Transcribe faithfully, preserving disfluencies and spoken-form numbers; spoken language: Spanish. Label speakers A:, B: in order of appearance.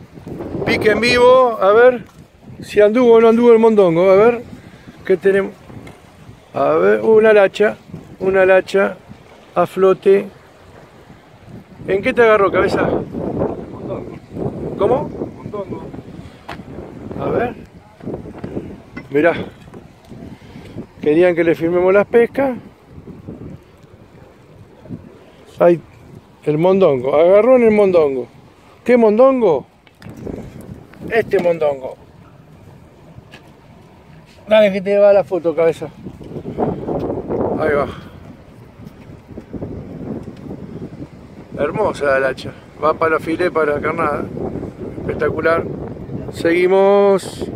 A: Pique en vivo, a ver si anduvo o no anduvo el mondongo, a ver, ¿qué tenemos? A ver, una lacha, una lacha a flote. ¿En qué te agarró, cabeza?
B: Mondongo.
A: ¿Cómo?
B: Mondongo.
A: A ver. Mirá. Querían que le firmemos las pescas. Ahí, el mondongo. Agarró en el mondongo. ¿Qué mondongo? Este mondongo. Dale que te va la foto, cabeza. Ahí va. Hermosa la lacha. Va para los filets, para la carnada. Espectacular. Seguimos.